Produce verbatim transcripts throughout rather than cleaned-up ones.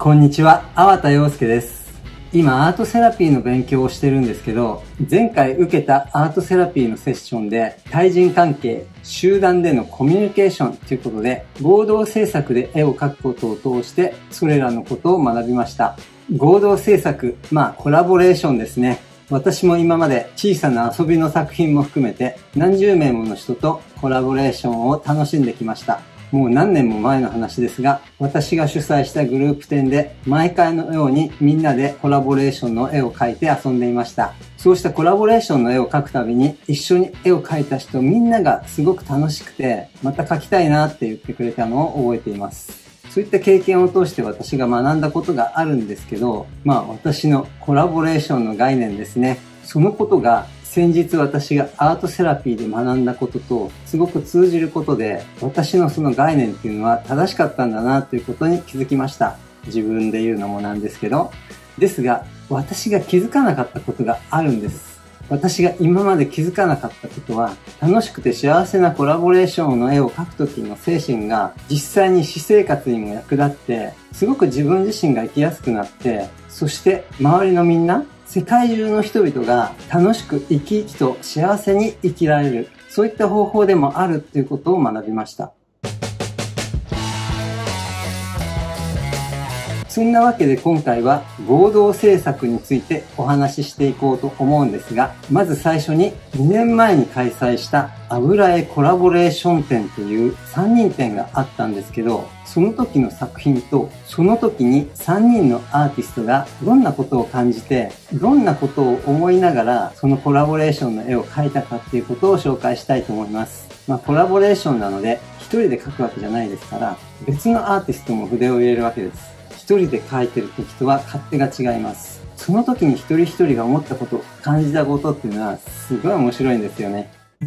こんにちは、粟田洋介です。今、アートセラピーの勉強をしてるんですけど、前回受けたアートセラピーのセッションで、対人関係、集団でのコミュニケーションということで、合同制作で絵を描くことを通して、それらのことを学びました。合同制作、まあコラボレーションですね。私も今まで小さな遊びの作品も含めて、何十名もの人とコラボレーションを楽しんできました。もう何年も前の話ですが、私が主催したグループ展で毎回のようにみんなでコラボレーションの絵を描いて遊んでいました。そうしたコラボレーションの絵を描くたびに一緒に絵を描いた人みんながすごく楽しくて、また描きたいなって言ってくれたのを覚えています。そういった経験を通して私が学んだことがあるんですけど、まあ私のコラボレーションの概念ですね。そのことが先日私がアートセラピーで学んだこととすごく通じることで、私のその概念っていうのは正しかったんだなということに気づきました。自分で言うのもなんですけど。ですが、私が気づかなかったことがあるんです。私が今まで気づかなかったことは、楽しくて幸せなコラボレーションの絵を描くときの精神が実際に私生活にも役立って、すごく自分自身が生きやすくなって、そして周りのみんな、世界中の人々が楽しく生き生きと幸せに生きられる。そういった方法でもあるっていうことを学びました。そんなわけで今回は合同制作についてお話ししていこうと思うんですが、まず最初ににねんまえに開催した油絵コラボレーション展っていうさんにん展があったんですけど、その時の作品とその時にさんにんのアーティストがどんなことを感じて、どんなことを思いながらそのコラボレーションの絵を描いたかっていうことを紹介したいと思います。まあコラボレーションなので一人で描くわけじゃないですから、別のアーティストも筆を入れるわけです。一人で描いてる時とは勝手が違います。その時に一人一人が思ったこと、感じたことっていうのはすごい面白いんですよね。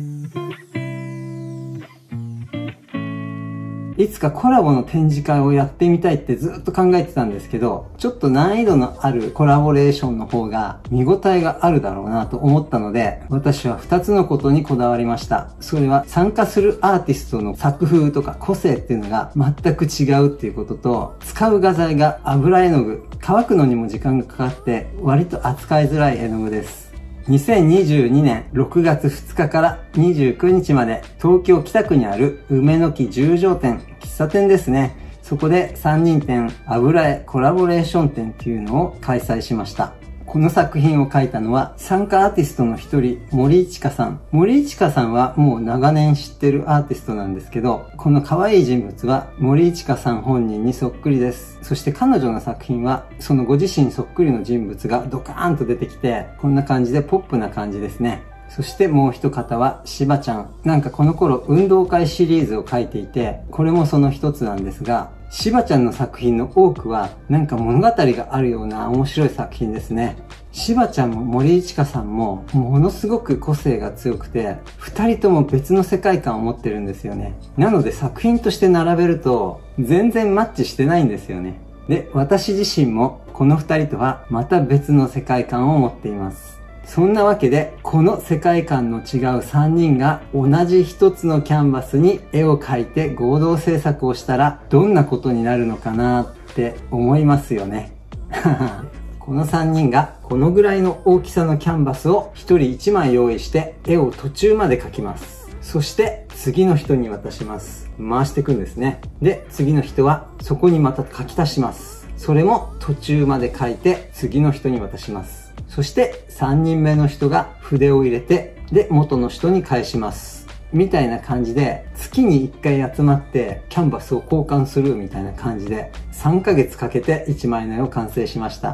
いつかコラボの展示会をやってみたいってずっと考えてたんですけど、ちょっと難易度のあるコラボレーションの方が見応えがあるだろうなと思ったので、私はふたつのことにこだわりました。それは参加するアーティストの作風とか個性っていうのが全く違うっていうことと、使う画材が油絵の具、乾くのにも時間がかかって割と扱いづらい絵の具です。にせんにじゅうにねんろくがつふつかからにじゅうくにちまで東京北区にある梅の木十条店、喫茶店ですね。そこでさんにん展油絵コラボレーション展っていうのを開催しました。この作品を描いたのは参加アーティストの一人、森一華さん。森一華さんはもう長年知ってるアーティストなんですけど、この可愛い人物は森一華さん本人にそっくりです。そして彼女の作品はそのご自身そっくりの人物がドカーンと出てきて、こんな感じでポップな感じですね。そしてもう一方はしばちゃん。なんかこの頃運動会シリーズを描いていて、これもその一つなんですが、しばちゃんの作品の多くはなんか物語があるような面白い作品ですね。しばちゃんも森一華さんもものすごく個性が強くて、二人とも別の世界観を持ってるんですよね。なので作品として並べると全然マッチしてないんですよね。で、私自身もこの二人とはまた別の世界観を持っています。そんなわけで、この世界観の違うさんにんが同じ一つのキャンバスに絵を描いて合同制作をしたらどんなことになるのかなって思いますよね。このさんにんがこのぐらいの大きさのキャンバスをひとりいちまい用意して絵を途中まで描きます。そして次の人に渡します。回していくんですね。で、次の人はそこにまた書き足します。それも途中まで描いて次の人に渡します。そしてさんにんめの人が筆を入れて、で、元の人に返します。みたいな感じで、月にいっかい集まってキャンバスを交換するみたいな感じで、さんかげつかけていちまいの絵を完成しました。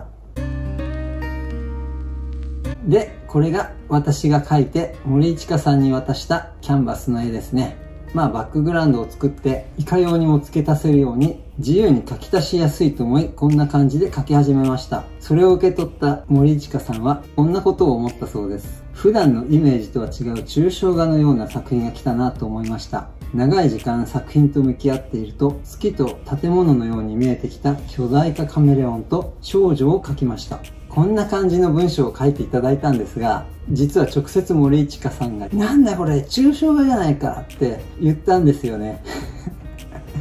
で、これが私が描いて森一華さんに渡したキャンバスの絵ですね。まあバックグラウンドを作っていかようにも付け足せるように自由に書き足しやすいと思い、こんな感じで書き始めました。それを受け取った森一華さんはこんなことを思ったそうです。普段のイメージとは違う抽象画のような作品が来たなと思いました。長い時間作品と向き合っていると月と建物のように見えてきた巨大化カメレオンと少女を描きました。こんな感じの文章を書いていただいたんですが、実は直接森一華さんがなんだこれ抽象画じゃないかって言ったんですよね。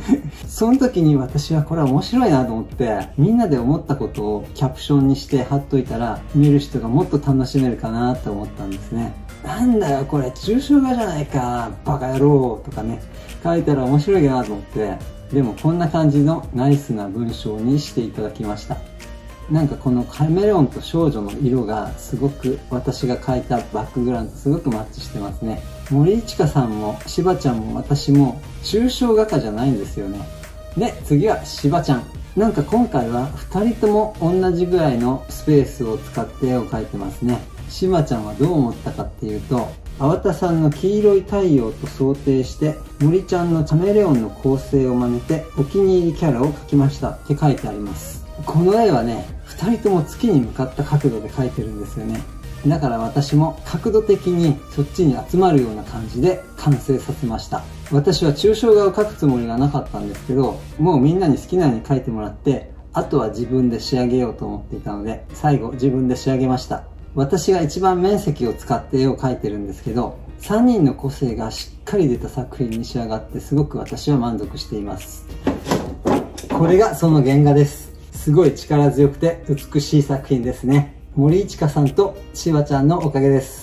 その時に私はこれは面白いなと思って、みんなで思ったことをキャプションにして貼っといたら、見る人がもっと楽しめるかなと思ったんですね。なんだよこれ抽象画じゃないか、バカ野郎とかね、書いたら面白いなと思って、でもこんな感じのナイスな文章にしていただきました。なんかこのカメレオンと少女の色がすごく私が描いたバックグラウンドとすごくマッチしてますね。森いちかさんもしばちゃんも私も抽象画家じゃないんですよね。で、次はしばちゃん。なんか今回はふたりとも同じぐらいのスペースを使って絵を描いてますね。しばちゃんはどう思ったかっていうと、粟田さんの黄色い太陽と想定して森ちゃんのカメレオンの構成を真似てお気に入りキャラを描きましたって書いてあります。この絵はね、ふたりとも月に向かった角度で描いてるんですよね。だから私も角度的にそっちに集まるような感じで完成させました。私は抽象画を描くつもりがなかったんですけど、もうみんなに好きなように描いてもらって、あとは自分で仕上げようと思っていたので、最後自分で仕上げました。私が一番面積を使って絵を描いてるんですけど、さんにんの個性がしっかり出た作品に仕上がってすごく私は満足しています。これがその原画です。すごい力強くて美しい作品ですね。森いちかさんとしばちゃんのおかげです。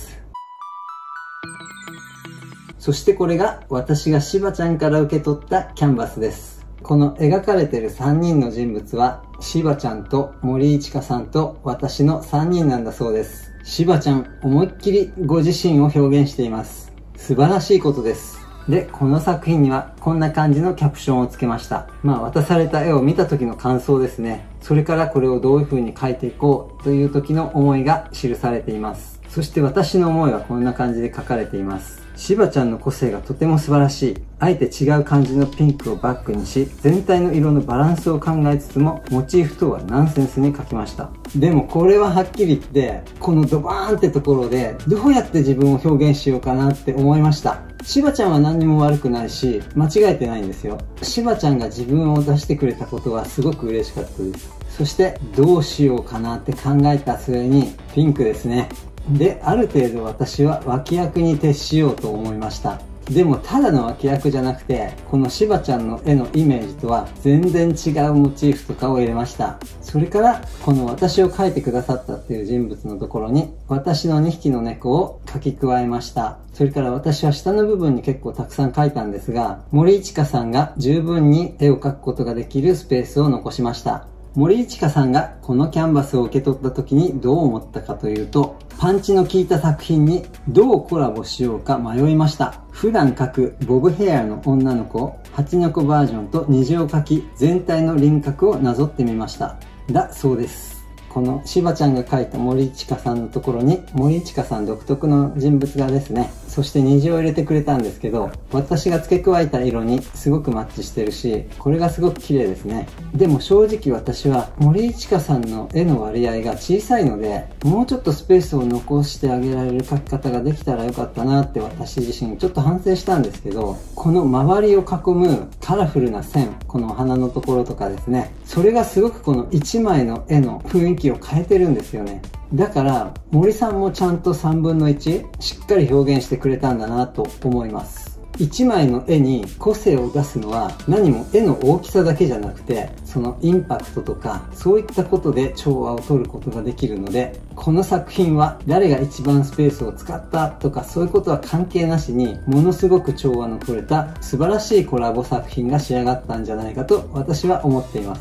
そしてこれが私がしばちゃんから受け取ったキャンバスです。この描かれているさんにんの人物はしばちゃんと森いちかさんと私のさんにんなんだそうです。しばちゃん思いっきりご自身を表現しています。素晴らしいことです。で、この作品にはこんな感じのキャプションをつけました。まあ渡された絵を見た時の感想ですね。それからこれをどういう風に描いていこうという時の思いが記されています。そして私の思いはこんな感じで書かれています。しばちゃんの個性がとても素晴らしい。あえて違う感じのピンクをバックにし、全体の色のバランスを考えつつも、モチーフとはナンセンスに描きました。でもこれははっきり言って、このドバーンってところで、どうやって自分を表現しようかなって思いました。しばちゃんは何にも悪くないし、間違えてないんですよ。しばちゃんが自分を出してくれたことはすごく嬉しかったです。そして、どうしようかなって考えた末に、ピンクですね。で、ある程度私は脇役に徹しようと思いました。でもただの脇役じゃなくて、このしばちゃんの絵のイメージとは全然違うモチーフとかを入れました。それから、この私を描いてくださったっていう人物のところに、私のにひきの猫を描き加えました。それから私は下の部分に結構たくさん描いたんですが、森いちかさんが十分に絵を描くことができるスペースを残しました。森いちかさんがこのキャンバスを受け取った時にどう思ったかというと、パンチの効いた作品にどうコラボしようか迷いました。普段描くボブヘアの女の子、蜂の子バージョンと虹を描き、全体の輪郭をなぞってみました。だそうです。このしばちゃんが描いた森いちかさんのところに、森いちかさん独特の人物画ですね。そして虹を入れてくれたんですけど、私が付け加えた色にすごくマッチしてるし、これがすごく綺麗ですね。でも正直私は森いちかさんの絵の割合が小さいので、もうちょっとスペースを残してあげられる描き方ができたらよかったなって私自身ちょっと反省したんですけど、この周りを囲むカラフルな線、この花のところとかですね、それがすごくこのいちまいの絵の雰囲気を変えてるんですよね。だから森さんもちゃんとさんぶんのいちしっかり表現してくれたんだなと思います。いちまいの絵に個性を出すのは何も絵の大きさだけじゃなくて、そのインパクトとかそういったことで調和を取ることができるので、この作品は誰が一番スペースを使ったとかそういうことは関係なしに、ものすごく調和の取れた素晴らしいコラボ作品が仕上がったんじゃないかと私は思っています。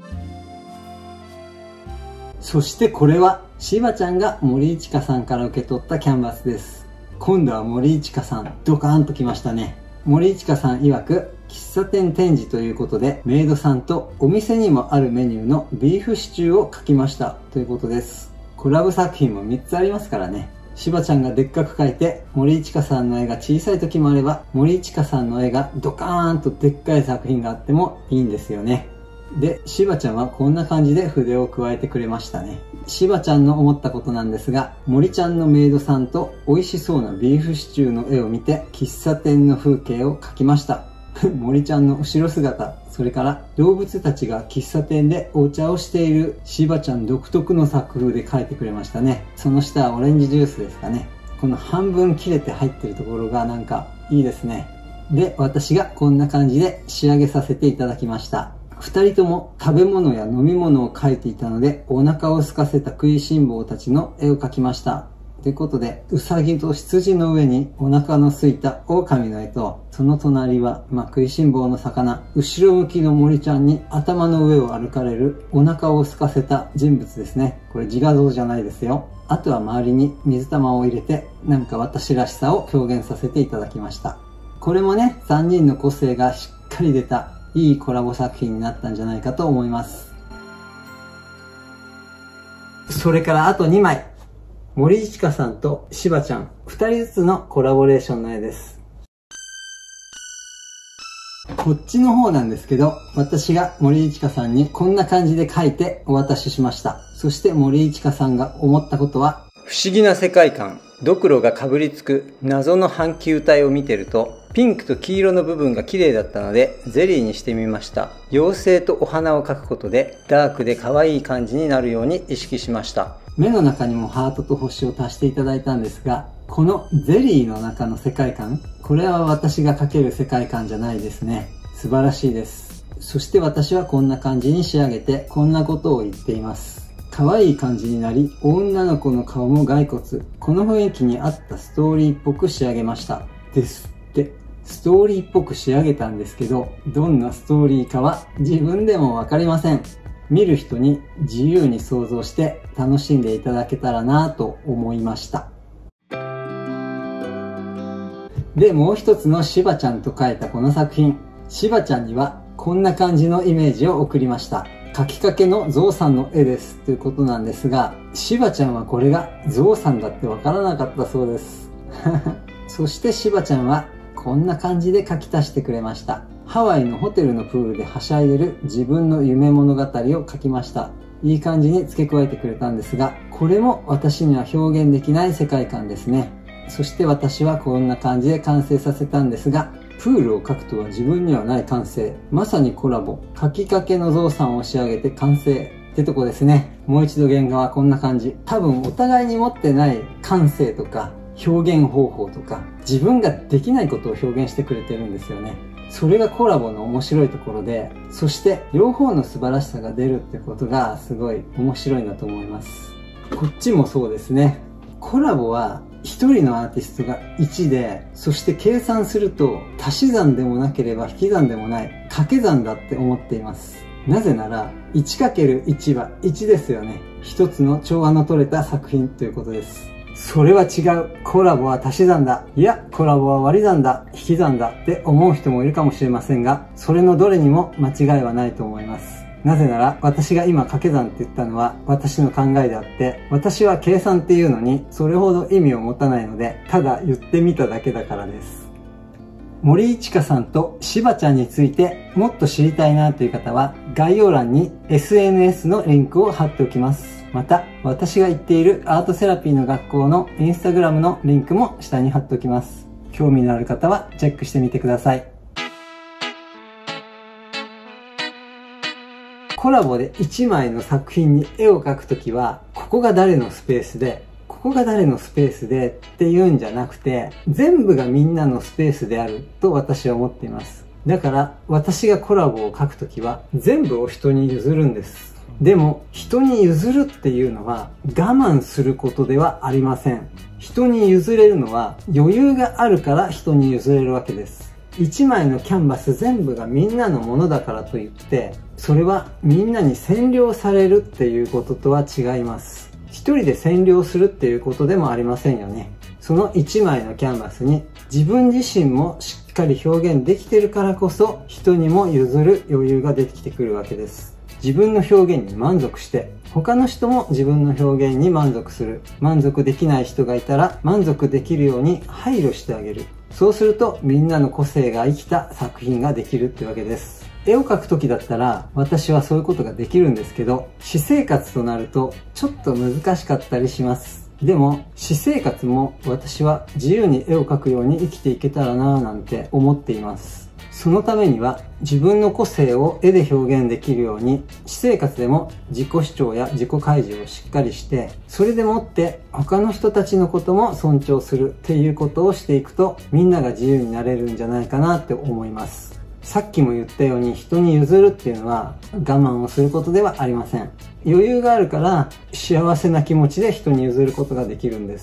そしてこれはしばちゃんが森いちかさんから受け取ったキャンバスです。今度は森いちかさん、ドカーンときましたね。森いちかさん曰く、喫茶店展示ということで、メイドさんとお店にもあるメニューのビーフシチューを描きましたということです。コラボ作品もみっつありますからね。しばちゃんがでっかく描いて、森いちかさんの絵が小さい時もあれば、森いちかさんの絵がドカーンとでっかい作品があってもいいんですよね。で、しばちゃんはこんな感じで筆を加えてくれましたね。しばちゃんの思ったことなんですが、森ちゃんのメイドさんと美味しそうなビーフシチューの絵を見て、喫茶店の風景を描きました。森ちゃんの後ろ姿、それから動物たちが喫茶店でお茶をしているしばちゃん独特の作風で描いてくれましたね。その下はオレンジジュースですかね。この半分切れて入ってるところがなんかいいですね。 で、私がこんな感じで仕上げさせていただきました。二人とも食べ物や飲み物を描いていたので、お腹を空かせた食いしん坊たちの絵を描きました。ということで、うさぎと羊の上にお腹の空いた狼の絵と、その隣は、まあ、食いしん坊の魚、後ろ向きの森ちゃんに頭の上を歩かれるお腹を空かせた人物ですね。これ自画像じゃないですよ。あとは周りに水玉を入れて、なんか私らしさを表現させていただきました。これもね、さんにんの個性がしっかり出た、いいコラボ作品になったんじゃないかと思います。それからあとにまい。森一華さんとしばちゃん、二人ずつのコラボレーションの絵です。こっちの方なんですけど、私が森一華さんにこんな感じで描いてお渡ししました。そして森一華さんが思ったことは、不思議な世界観、ドクロがかぶりつく謎の半球体を見てると、ピンクと黄色の部分が綺麗だったのでゼリーにしてみました。妖精とお花を描くことでダークで可愛い感じになるように意識しました。目の中にもハートと星を足していただいたんですが、このゼリーの中の世界観、これは私が描ける世界観じゃないですね。素晴らしいです。そして私はこんな感じに仕上げてこんなことを言っています。可愛い感じになり、女の子の顔も骸骨。この雰囲気に合ったストーリーっぽく仕上げました。ですって。ストーリーっぽく仕上げたんですけど、どんなストーリーかは自分でもわかりません。見る人に自由に想像して楽しんでいただけたらなぁと思いました。で、もう一つのしばちゃんと描いたこの作品。しばちゃんにはこんな感じのイメージを送りました。描きかけのゾウさんの絵ですということなんですが、しばちゃんはこれがゾウさんだってわからなかったそうです。そしてしばちゃんはこんな感じで描き足してくれました。ハワイのホテルのプールではしゃいでる自分の夢物語を描きました。いい感じに付け加えてくれたんですが、これも私には表現できない世界観ですね。そして私はこんな感じで完成させたんですが、プールを描くとは自分にはない感性。まさにコラボ。描きかけのゾウさんを仕上げて完成。ってとこですね。もう一度原画はこんな感じ。多分お互いに持ってない感性とか表現方法とか自分ができないことを表現してくれてるんですよね。それがコラボの面白いところで、そして両方の素晴らしさが出るってことがすごい面白いなと思います。こっちもそうですね。コラボは一人のアーティストがいちで、そして計算すると足し算でもなければ引き算でもない掛け算だって思っています。なぜなら いちかけるいち はいちですよね。一つの調和の取れた作品ということです。それは違う。コラボは足し算だ。いや、コラボは割り算だ。引き算だって思う人もいるかもしれませんが、それのどれにも間違いはないと思います。なぜなら、私が今掛け算って言ったのは私の考えであって、私は計算っていうのにそれほど意味を持たないので、ただ言ってみただけだからです。森一華さんとしばちゃんについてもっと知りたいなという方は、概要欄に エスエヌエス のリンクを貼っておきます。また、私が行っているアートセラピーの学校のインスタグラムのリンクも下に貼っておきます。興味のある方はチェックしてみてください。コラボでいちまいの作品に絵を描くときは、ここが誰のスペースで、ここが誰のスペースでっていうんじゃなくて、全部がみんなのスペースであると私は思っています。だから、私がコラボを描くときは、全部を人に譲るんです。でも、人に譲るっていうのは我慢することではありません。人に譲れるのは余裕があるから人に譲れるわけです。一枚のキャンバス全部がみんなのものだからといって、それはみんなに占領されるっていうこととは違います。一人で占領するっていうことでもありませんよね。その一枚のキャンバスに自分自身もしっかり表現できてるからこそ人にも譲る余裕が出てきてくるわけです。自分の表現に満足して、他の人も自分の表現に満足する。満足できない人がいたら満足できるように配慮してあげる。そうするとみんなの個性が生きた作品ができるってわけです。絵を描く時だったら私はそういうことができるんですけど、私生活となるとちょっと難しかったりします。でも私生活も私は自由に絵を描くように生きていけたらなぁなんて思っています。 そのためには自分の個性を絵で表現できるように、私生活でも自己主張や自己開示をしっかりして、それでもって他の人たちのことも尊重するっていうことをしていくと、みんなが自由になれるんじゃないかなって思います。さっきも言ったように、人に譲るっていうのは我慢をすることではありません。余裕があるから幸せな気持ちで人に譲ることができるんです。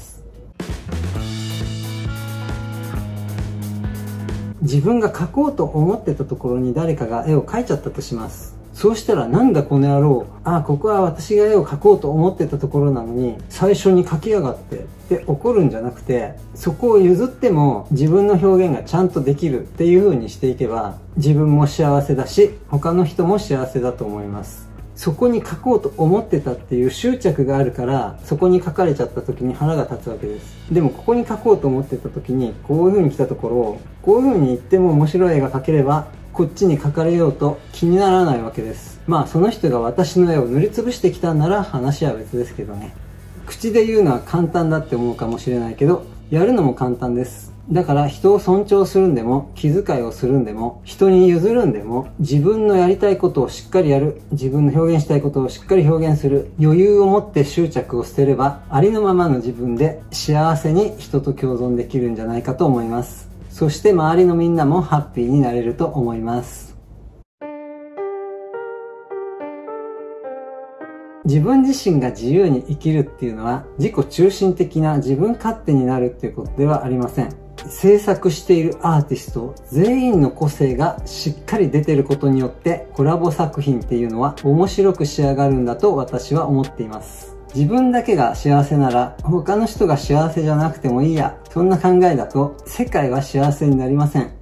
自分が描こうと思ってたところに誰かが絵を描いちゃったとします。そうしたら、なんだこの野郎、あ、ここは私が絵を描こうと思ってたところなのに最初に描きやがってって怒るんじゃなくて、そこを譲っても自分の表現がちゃんとできるっていう風にしていけば、自分も幸せだし他の人も幸せだと思います。そこに書こうと思ってたっていう執着があるから、そこに書かれちゃった時に腹が立つわけです。でもここに書こうと思ってた時にこういう風に来たところを、こういう風に言っても面白い絵が描ければ、こっちに書かれようと気にならないわけです。まあその人が私の絵を塗りつぶしてきたんなら話は別ですけどね。口で言うのは簡単だって思うかもしれないけど、やるのも簡単です。だから人を尊重するんでも、気遣いをするんでも、人に譲るんでも、自分のやりたいことをしっかりやる、自分の表現したいことをしっかり表現する、余裕を持って執着を捨てれば、ありのままの自分で幸せに人と共存できるんじゃないかと思います。そして周りのみんなもハッピーになれると思います。自分自身が自由に生きるっていうのは、自己中心的な自分勝手になるっていうことではありません。制作しているアーティスト全員の個性がしっかり出てることによって、コラボ作品っていうのは面白く仕上がるんだと私は思っています。自分だけが幸せなら他の人が幸せじゃなくてもいいや、そんな考えだと世界は幸せになりません。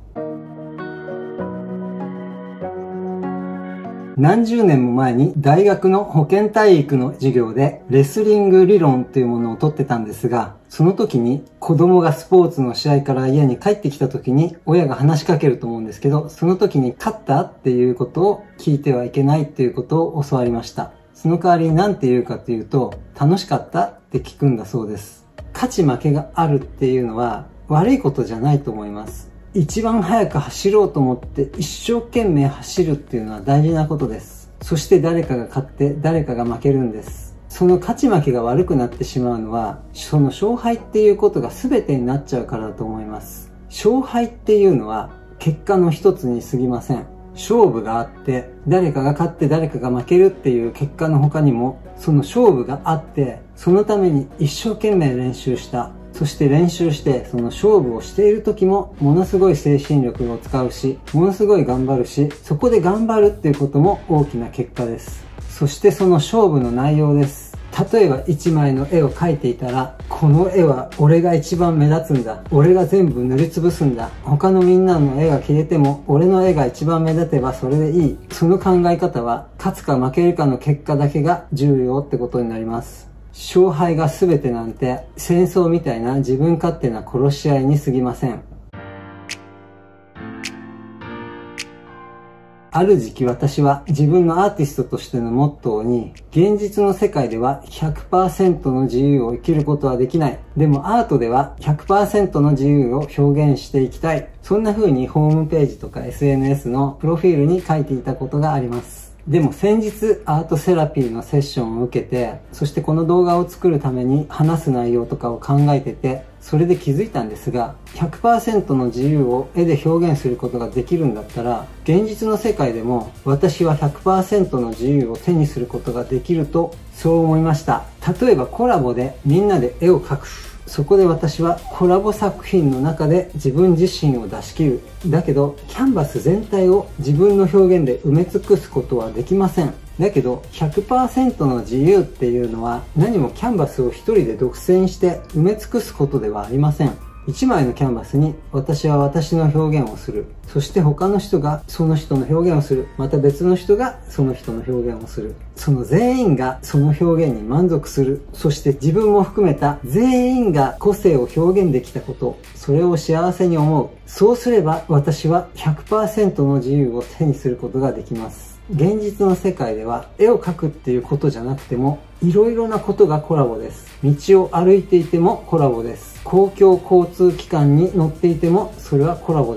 何十年も前に大学の保健体育の授業でレスリング理論というものを取ってたんですが、その時に子供がスポーツの試合から家に帰ってきた時に親が話しかけると思うんですけど、その時に勝ったっていうことを聞いてはいけないっていうことを教わりました。その代わりに何て言うかというと、楽しかったって聞くんだそうです。勝ち負けがあるっていうのは悪いことじゃないと思います。一番早く走ろうと思って一生懸命走るっていうのは大事なことです。そして誰かが勝って誰かが負けるんです。その勝ち負けが悪くなってしまうのは、その勝敗っていうことが全てになっちゃうからだと思います。勝敗っていうのは結果の一つに過ぎません。勝負があって、誰かが勝って誰かが負けるっていう結果の他にも、その勝負があって、そのために一生懸命練習した。そして練習してその勝負をしている時もものすごい精神力を使うし、ものすごい頑張るし、そこで頑張るっていうことも大きな結果です。そしてその勝負の内容です。例えば一枚の絵を描いていたら、この絵は俺が一番目立つんだ。俺が全部塗りつぶすんだ。他のみんなの絵が消えても俺の絵が一番目立てばそれでいい。その考え方は勝つか負けるかの結果だけが重要ってことになります。勝敗が全てなんて戦争みたいな自分勝手な殺し合いに過ぎません。ある時期私は自分のアーティストとしてのモットーに、現実の世界では ひゃくパーセント の自由を生きることはできない。でもアートでは ひゃくパーセント の自由を表現していきたい。そんな風にホームページとか エスエヌエス のプロフィールに書いていたことがあります。でも先日アートセラピーのセッションを受けて、そしてこの動画を作るために話す内容とかを考えてて、それで気づいたんですが、 ひゃくパーセント の自由を絵で表現することができるんだったら、現実の世界でも私は ひゃくパーセント の自由を手にすることができると、そう思いました。例えばコラボでみんなで絵を描く。そこで私はコラボ作品の中で自分自身を出し切る。だけどキャンバス全体を自分の表現で埋め尽くすことはできません。だけど ひゃくパーセント の自由っていうのは、何もキャンバスを一人で独占して埋め尽くすことではありません。一枚のキャンバスに私は私の表現をする。そして他の人がその人の表現をする。また別の人がその人の表現をする。その全員がその表現に満足する。そして自分も含めた全員が個性を表現できたこと、それを幸せに思う。そうすれば私は ひゃくパーセント の自由を手にすることができます。現実の世界では絵を描くっていうことじゃなくても、いろいろなことがコラボです。道を歩いていてもコラボです。公共交通機関に乗っていてもそれはコラボです。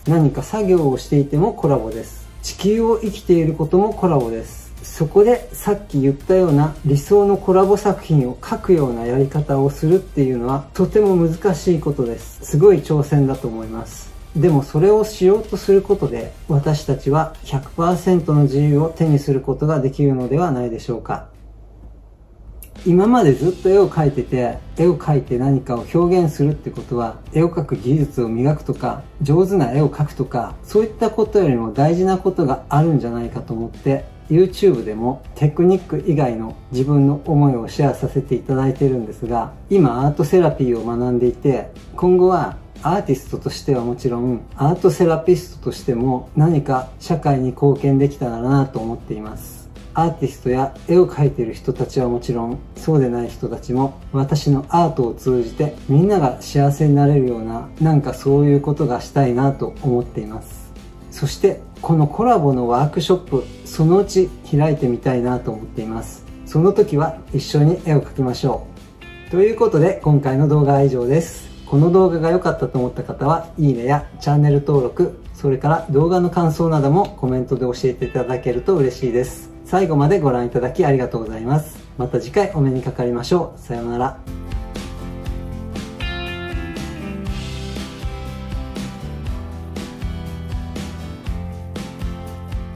何か作業をしていてもコラボです。地球を生きていることもコラボです。そこでさっき言ったような理想のコラボ作品を書くようなやり方をするっていうのはとても難しいことです。すごい挑戦だと思います。でもそれをしようとすることで私たちは ひゃくパーセント の自由を手にすることができるのではないでしょうか。今までずっと絵を描いてて、絵を描いて何かを表現するってことは、絵を描く技術を磨くとか、上手な絵を描くとか、そういったことよりも大事なことがあるんじゃないかと思って、YouTube でもテクニック以外の自分の思いをシェアさせていただいてるんですが、今アートセラピーを学んでいて、今後はアーティストとしてはもちろん、アートセラピストとしても何か社会に貢献できたらなと思っています。アーティストや絵を描いている人たちはもちろん、そうでない人たちも私のアートを通じてみんなが幸せになれるような、なんかそういうことがしたいなと思っています。そしてこのコラボのワークショップ、そのうち開いてみたいなと思っています。その時は一緒に絵を描きましょう。ということで今回の動画は以上です。この動画が良かったと思った方は、いいねやチャンネル登録、それから動画の感想などもコメントで教えていただけると嬉しいです。最後までご覧いただきありがとうございます。また次回お目にかかりましょう。さようなら。